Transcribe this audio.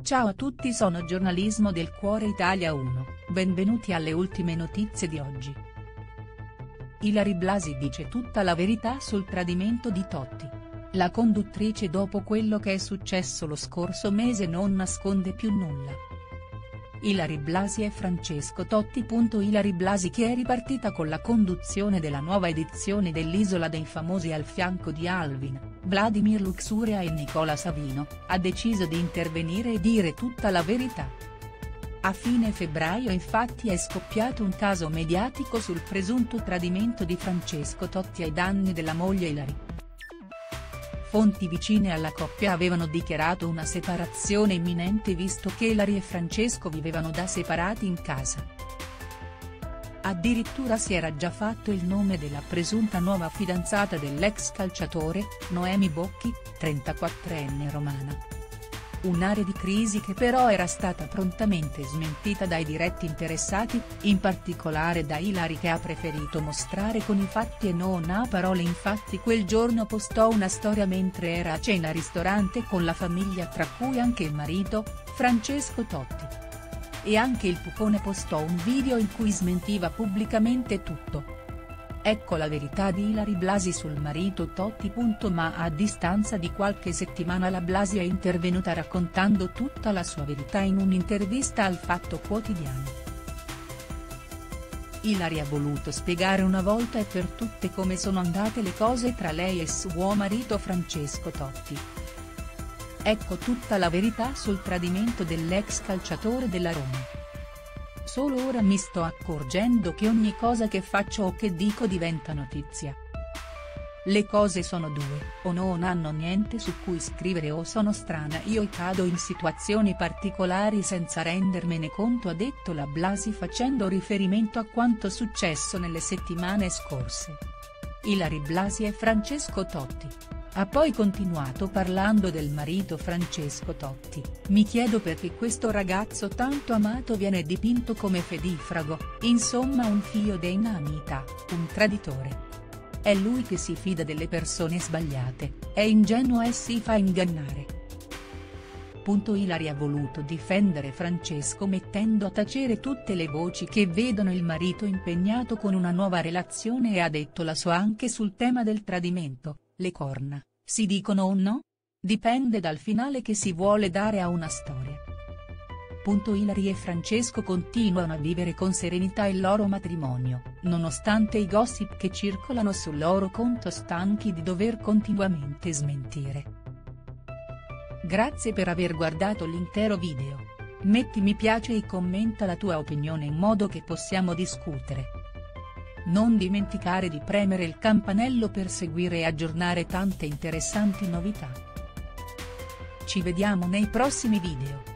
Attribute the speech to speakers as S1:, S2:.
S1: Ciao a tutti, sono Giornalismo del Cuore Italia 1, benvenuti alle ultime notizie di oggi. Ilary Blasi dice tutta la verità sul tradimento di Totti. La conduttrice dopo quello che è successo lo scorso mese non nasconde più nulla. Ilary Blasi e Francesco Totti. Ilary Blasi, che è ripartita con la conduzione della nuova edizione dell'Isola dei Famosi al fianco di Alvin, Vladimir Luxuria e Nicola Savino, ha deciso di intervenire e dire tutta la verità. A fine febbraio infatti è scoppiato un caso mediatico sul presunto tradimento di Francesco Totti ai danni della moglie Ilary. Fonti vicine alla coppia avevano dichiarato una separazione imminente visto che Ilary e Francesco vivevano da separati in casa. Addirittura si era già fatto il nome della presunta nuova fidanzata dell'ex calciatore, Noemi Bocchi, 34enne romana. Un'area di crisi che però era stata prontamente smentita dai diretti interessati, in particolare da Ilary, che ha preferito mostrare con i fatti e non a parole. Infatti quel giorno postò una storia mentre era a cena al ristorante con la famiglia, tra cui anche il marito, Francesco Totti. E anche il Pucone postò un video in cui smentiva pubblicamente tutto. Ecco la verità di Ilary Blasi sul marito Totti. Ma a distanza di qualche settimana la Blasi è intervenuta raccontando tutta la sua verità in un'intervista al Fatto Quotidiano. Ilary ha voluto spiegare una volta e per tutte come sono andate le cose tra lei e suo marito Francesco Totti. Ecco tutta la verità sul tradimento dell'ex calciatore della Roma. Solo ora mi sto accorgendo che ogni cosa che faccio o che dico diventa notizia. Le cose sono due, o non hanno niente su cui scrivere o sono strana io e cado in situazioni particolari senza rendermene conto, ha detto la Blasi facendo riferimento a quanto successo nelle settimane scorse. Ilary Blasi e Francesco Totti. Ha poi continuato parlando del marito Francesco Totti: mi chiedo perché questo ragazzo tanto amato viene dipinto come fedifrago, insomma un figlio di inanità, un traditore. È lui che si fida delle persone sbagliate, è ingenuo e si fa ingannare. Ilary ha voluto difendere Francesco mettendo a tacere tutte le voci che vedono il marito impegnato con una nuova relazione e ha detto la sua anche sul tema del tradimento: le corna, si dicono o no? Dipende dal finale che si vuole dare a una storia. Ilary e Francesco continuano a vivere con serenità il loro matrimonio, nonostante i gossip che circolano sul loro conto, stanchi di dover continuamente smentire. Grazie per aver guardato l'intero video. Metti mi piace e commenta la tua opinione in modo che possiamo discutere. Non dimenticare di premere il campanello per seguire e aggiornare tante interessanti novità. Ci vediamo nei prossimi video.